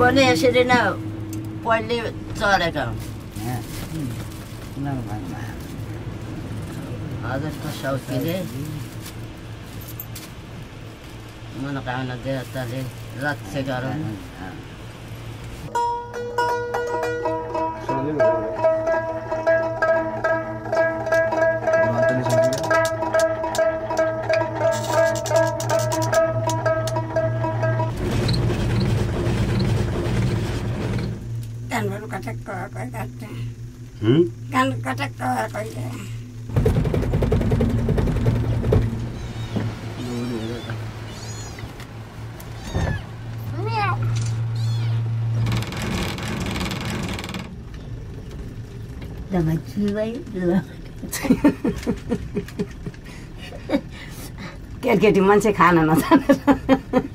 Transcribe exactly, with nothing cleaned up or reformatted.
पनि यसरी नै पहिले चढेको हजुरको सौकीले मनोकामना देवताले रक्षा गरौँ। Kan katak ko ito. Dapat jiwai dulu. Ketika di mana sih kanan atau